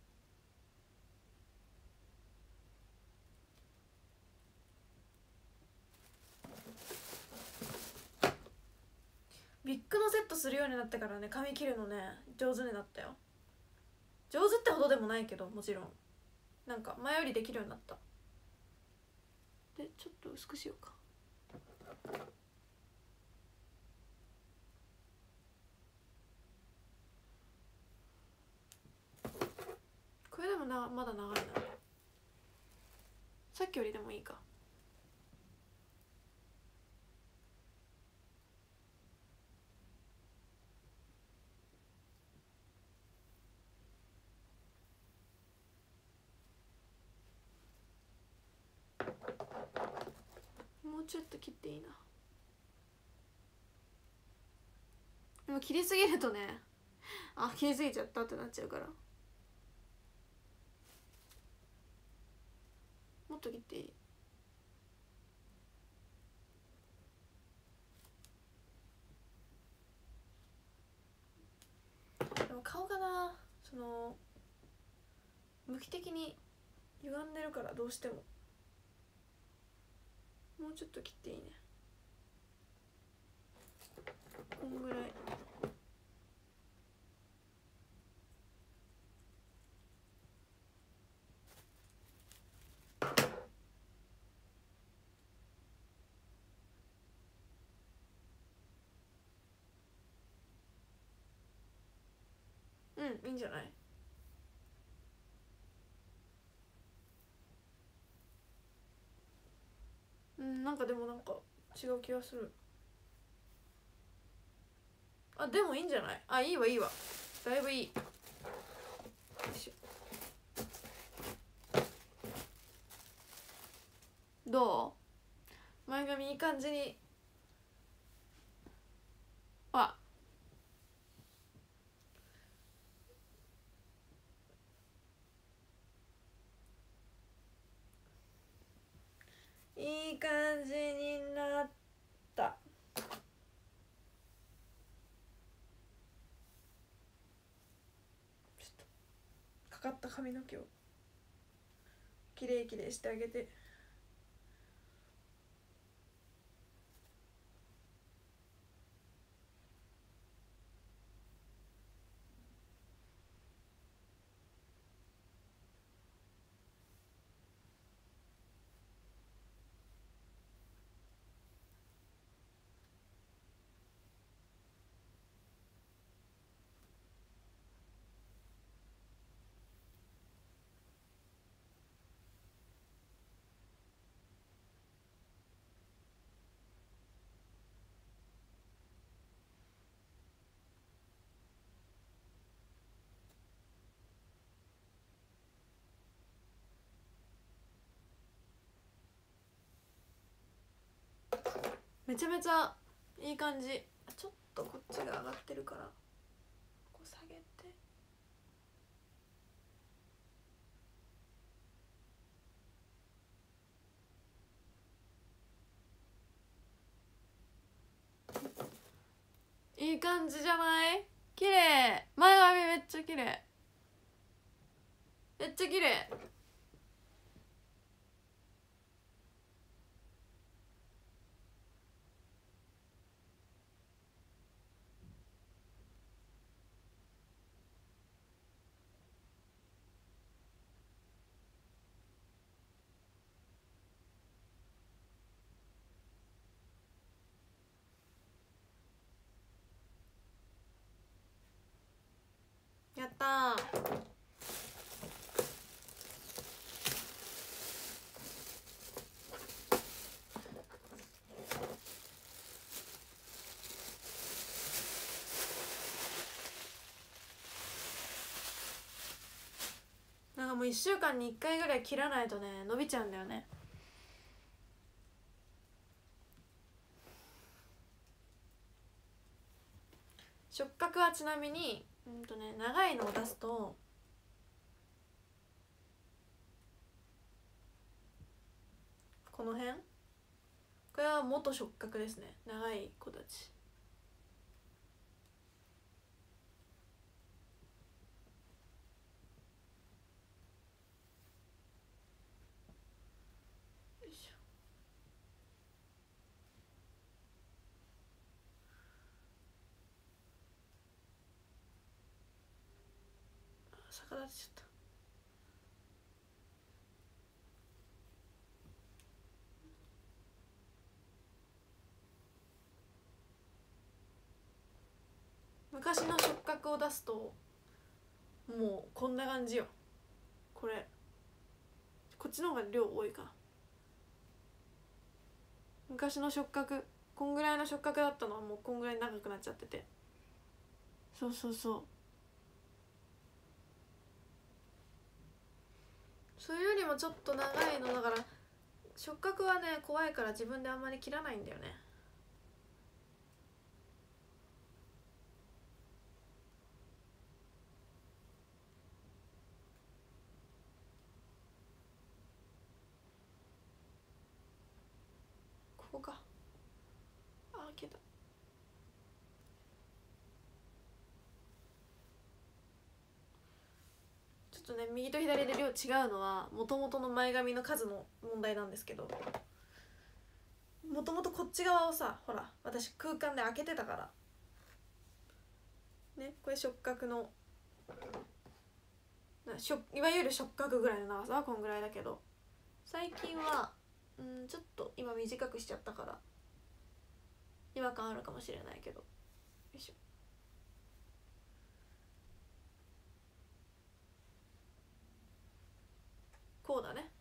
ビッグのセットするようになってからね、髪切るのね上手になったよ。上手ってほどでもないけど、もちろんなんか前よりできるようになった。 でちょっと薄くしようか。これでもまだ長いな。さっきよりでもいいか。もうちょっと切っていいな。でも切りすぎるとね、あ、切りすぎちゃったってなっちゃうから、もっと切っていい。でも顔がな、その向き的に歪んでるから、どうしてももうちょっと切っていいね。こんぐらい。うん、いいんじゃない。うん、なんかでもなんか違う気がする。あ、でもいいんじゃない。あ、いいわいいわ、だいぶいい。よいしょ。どう、前髪いい感じに。あ、いい感じになった。ちょっとかかった髪の毛をきれいきれいしてあげて。めちゃめちゃいい感じ。ちょっとこっちが上がってるからこう下げて。いい感じじゃない。綺麗。前髪めっちゃ綺麗、めっちゃ綺麗。やったー。なんかもう1週間に1回ぐらい切らないとね、伸びちゃうんだよね。触覚はちなみに長いのを出すとこの辺、これは元触覚ですね、長い子たち。よいしょ。逆立ちちゃった。 昔の触覚を出すともうこんな感じよ。これこっちの方が量多いかな。昔の触覚こんぐらいの触覚だったのはもうこんぐらい長くなっちゃってて、そうそうそう、それよりもちょっと長いのだから触覚はね怖いから自分であんまり切らないんだよね。ここか、あ、切れた。ちょっとね右と左で量違うのはもともとの前髪の数の問題なんですけど、もともとこっち側をさ、ほら私空間で開けてたからね、これ触覚のいわゆる触覚ぐらいの長さはこんぐらいだけど、最近はちょっと今短くしちゃったから違和感あるかもしれないけど、よいしょ。こうだね。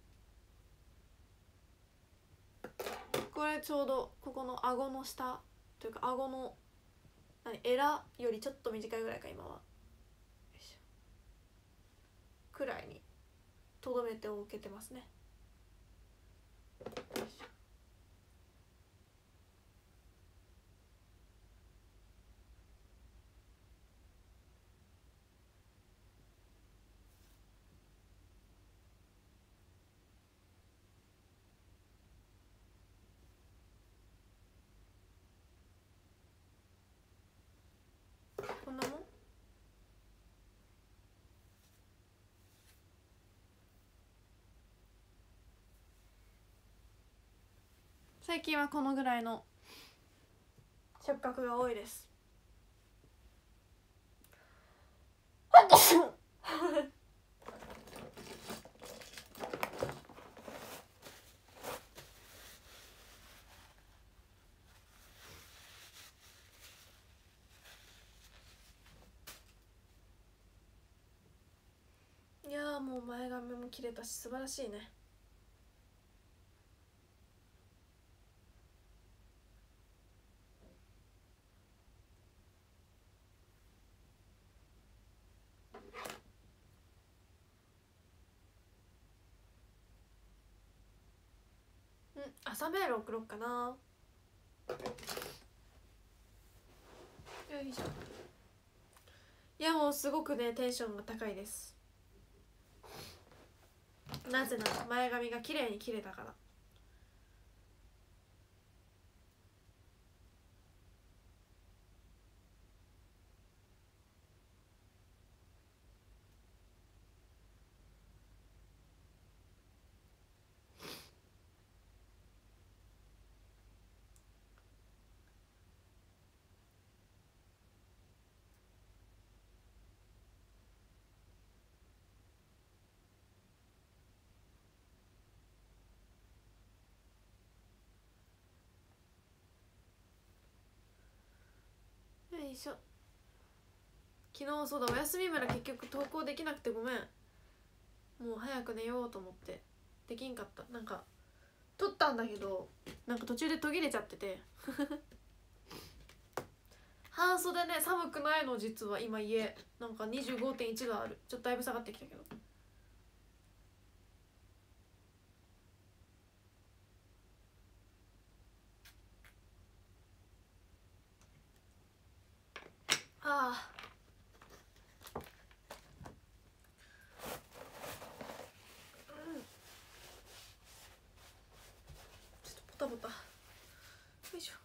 これちょうどここの顎の下というか顎のエラよりちょっと短いぐらいか今は、よいしょ、くらいにとどめておけてますね。よいしょ。こんなもん。最近はこのぐらいの触覚が多いです。いやーもう前髪も切れたし素晴らしいね。朝メール送ろうかな。よいしょ。いやもうすごくねテンションが高いです。なぜなら前髪が綺麗に切れたから。よいしょ。昨日そうだお休み村結局投稿できなくてごめん。もう早く寝ようと思ってできんかった。なんか撮ったんだけどなんか途中で途切れちゃってて半袖ね寒くないの実は今家なんか 25.1 度ある。ちょっとだいぶ下がってきたけど。ああちょっとポタポタ。よいしょ。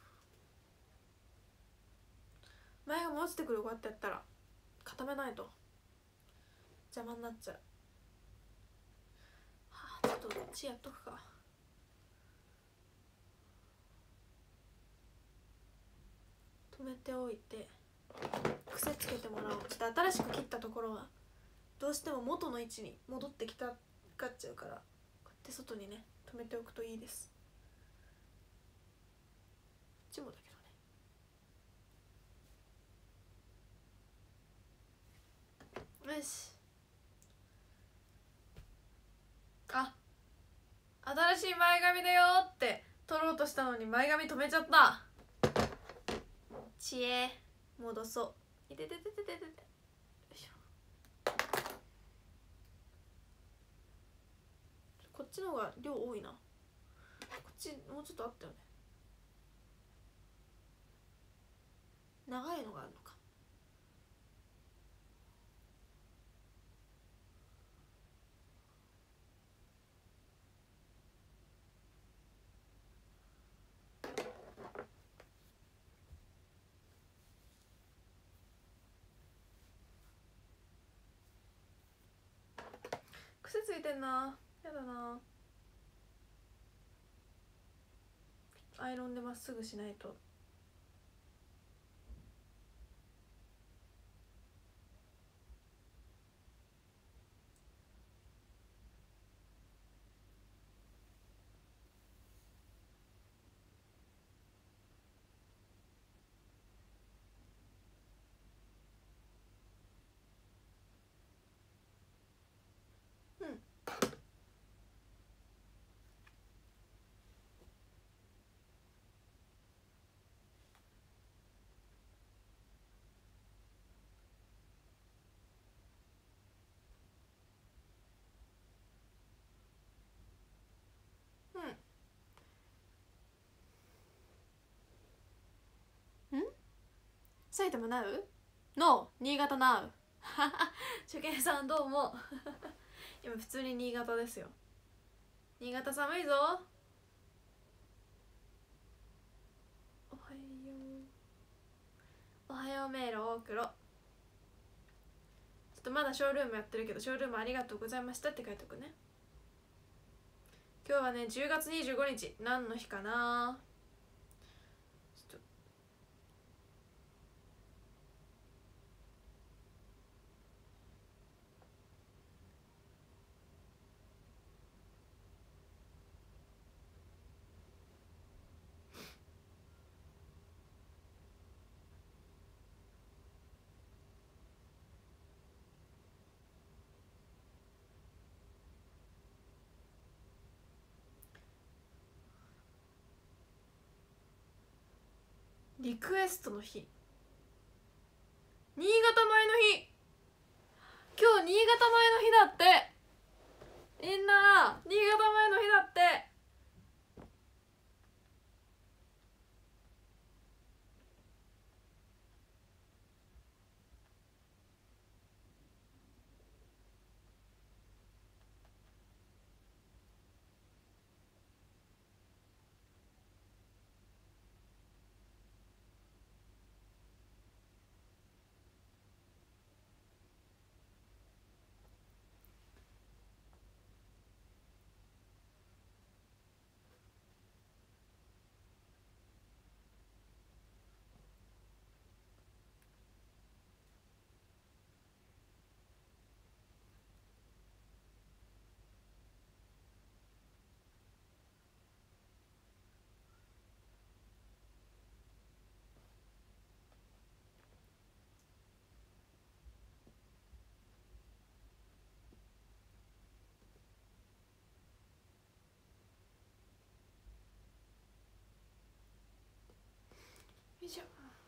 前が落ちてくるこうやってやったら固めないと邪魔になっちゃう。はあ、ちょっとこっちやっとくか。止めておいて癖つけてもらおう。ちょっと新しく切ったところはどうしても元の位置に戻ってきたがっちゃうから、こうやって外にね止めておくといいです。こっちもだけどね。 よし。あ、新しい前髪だよって取ろうとしたのに前髪止めちゃった。知恵戻そう。いててててててて。よいしょ。こっちの方が量多いな。こっちもうちょっとあったよね。長いのがあるのか。癖ついてんな。やだな。アイロンでまっすぐしないと。埼玉ナウの新潟ナウ初見さんどうも今普通に新潟ですよ。新潟寒いぞ。おはようおはようメールを送ろう。ちょっとまだショールームやってるけど、ショールームありがとうございましたって書いておくね。今日はね10月25日何の日かな。リクエストの日、新潟前の日。今日新潟前の日だって。みんな新潟前の日だって。よいしょ。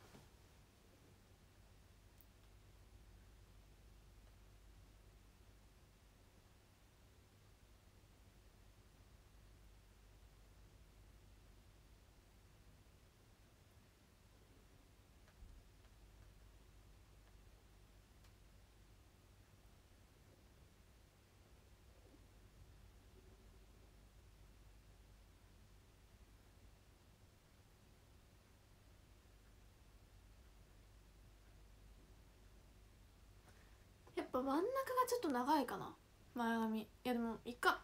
やっぱ真ん中がちょっと長いかな前髪。いやでもいっか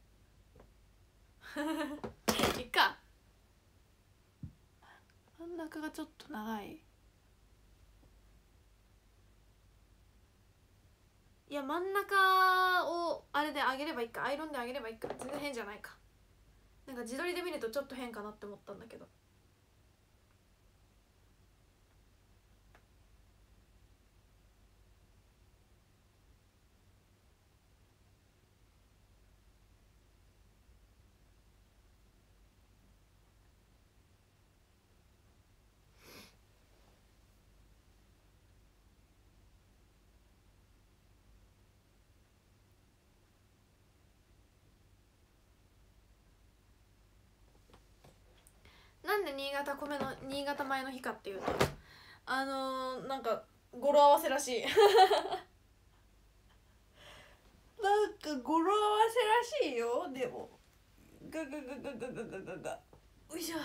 いっか。真ん中がちょっと長い。いや真ん中をあれで上げればいいか、アイロンで上げればいいか。全然変じゃないか。なんか自撮りで見るとちょっと変かなって思ったんだけど。 なんで新潟米の日かっていうとなんか語呂合わせらしいなんか語呂合わせらしいよ。でもガガガガガガガガガよいしょ。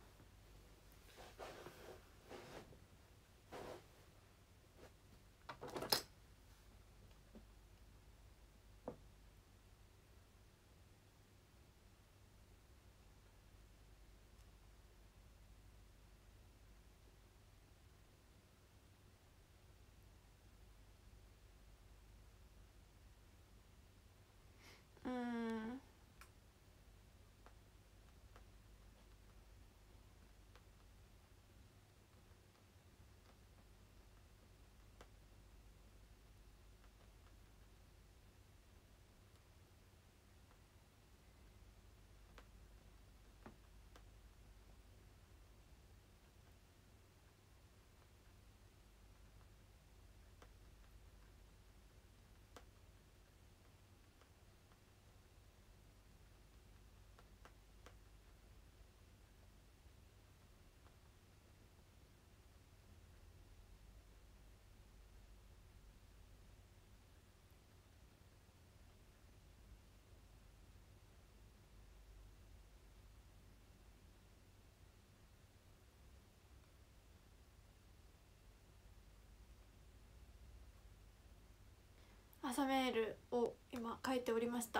朝メールを今書いておりました。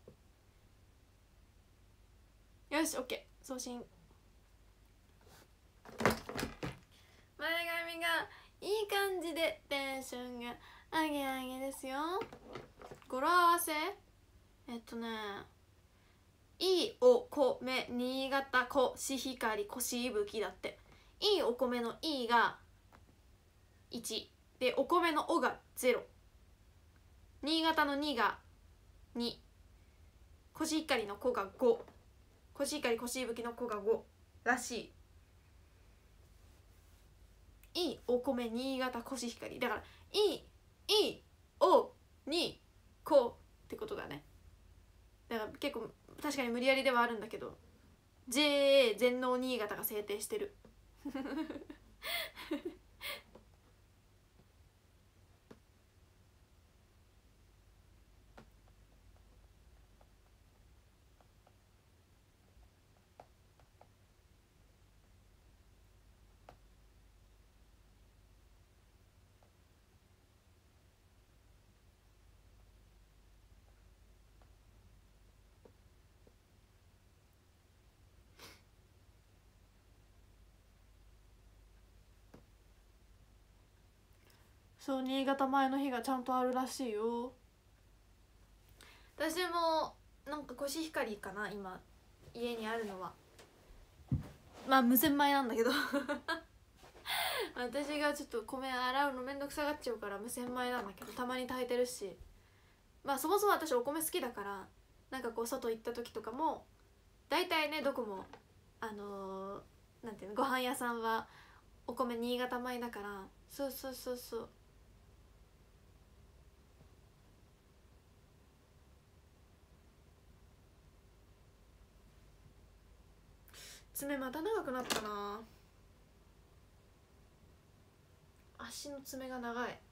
よし OK 送信。前髪がいい感じでテンションが上げ上げですよ。語呂合わせいいお米新潟コシヒカリコシイブキだって。いいお米のいが1で、お米のおが0、新潟の2が2、コシヒカリのコが5、コシヒカリコシイブキのコが5らしい。いいお米新潟コシヒカリだから、いおにこってことだね。だから結構確かに無理やりではあるんだけど、 JA 全農新潟が制定してるそう、新潟米の日がちゃんとあるらしいよ。私もなんかコシヒカリかな今家にあるのは。まあ無洗米なんだけど私がちょっと米洗うのめんどくさがっちゃうから無洗米なんだけど、たまに炊いてるし、まあそもそも私お米好きだから、なんかこう外行った時とかも大体ね、どこもなんていうの、ご飯屋さんはお米新潟米だから、そうそうそうそう。爪また長くなったな。足の爪が長い。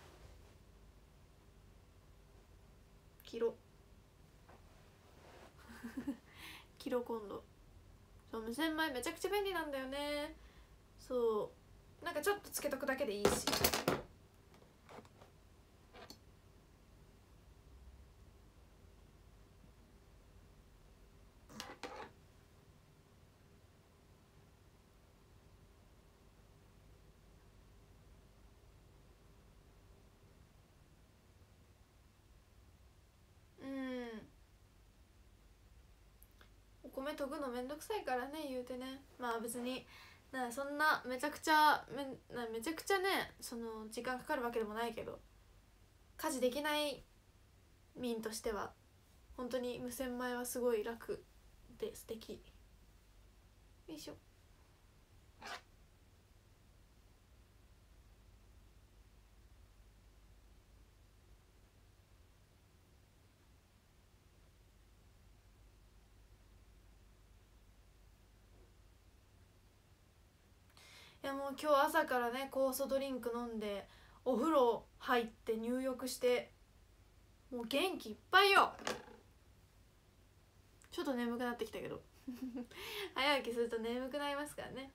切ろ切ろ今度。そう、無洗米めちゃくちゃ便利なんだよね。そう、なんかちょっとつけとくだけでいいし。お米研ぐのめんどくさいからね、言うてね。まあ別にそんなめちゃくちゃね、その時間かかるわけでもないけど、家事できない民としては本当に無洗米はすごい楽で素敵。よいしょ。 いやもう今日朝からね酵素ドリンク飲んでお風呂入って入浴してもう元気いっぱいよ。ちょっと眠くなってきたけど早起きすると眠くなりますからね。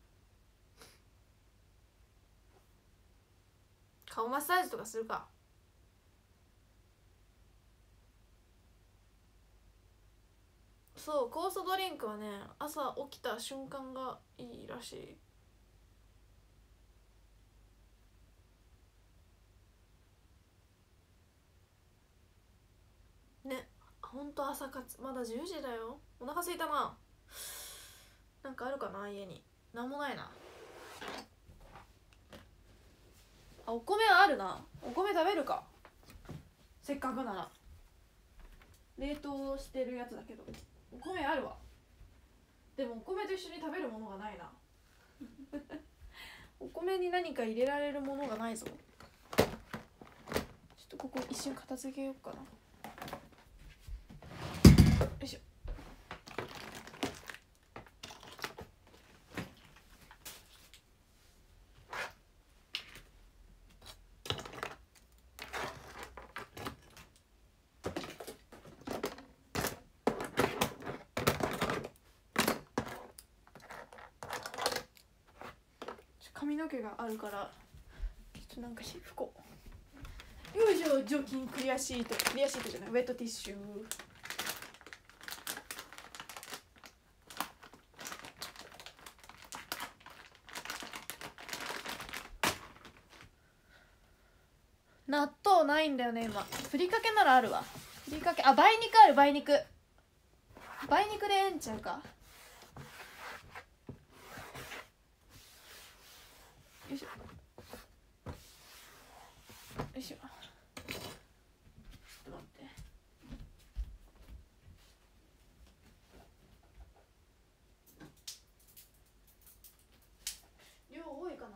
顔マッサージとかするか。そう酵素ドリンクはね朝起きた瞬間がいいらしいね。ほんと朝活まだ10時だよ。お腹すいたな。なんかあるかな家に。なんもないな。あ、お米はあるな。お米食べるか、せっかくなら。冷凍してるやつだけどお米あるわ。でもお米と一緒に食べるものがないなお米に何か入れられるものがないぞ。ちょっとここ一瞬片付けようかな。よいしょ。髪の毛があるからちょっとなんか拭こう。よいしょ。除菌クリアシートじゃないウェットティッシュ。納豆ないんだよね今。ふりかけならあるわ。ふりかけ、あ、梅肉ある。梅肉でええんちゃうか。よいしょよいしょ。ちょっと待って。量多いかな。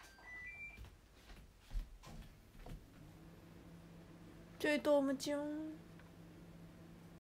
ちょいとむちゅん。